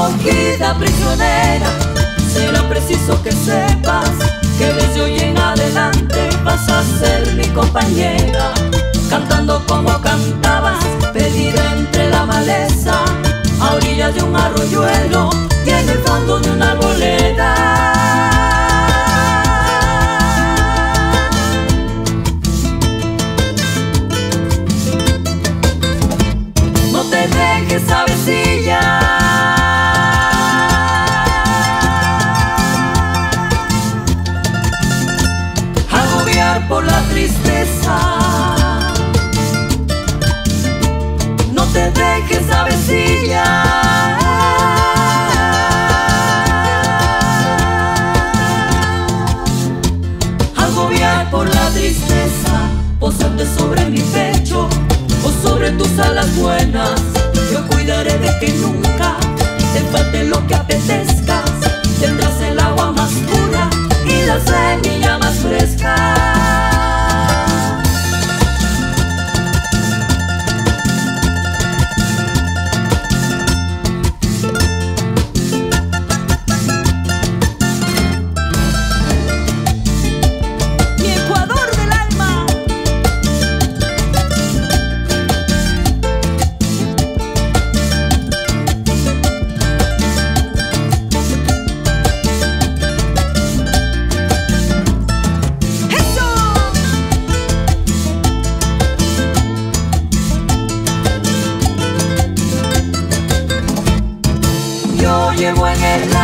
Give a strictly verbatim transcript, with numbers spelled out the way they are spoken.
escogida prisionera, será preciso que sepas que desde hoy en adelante vas a ser mi compañera. Cantando como cantabas, perdida entre la maleza, a orillas de un arroyuelo y en el fondo de una arboleda. No te dejes avecillar, agobiar por la tristeza. No te dejes avecillar, agobiar por la tristeza. Posarte sobre mi pecho o sobre tus alas buenas, yo cuidaré de que nunca te falte lo que apetezcas. Tendrás el agua más pura y la semilla más fresca. Llevo en el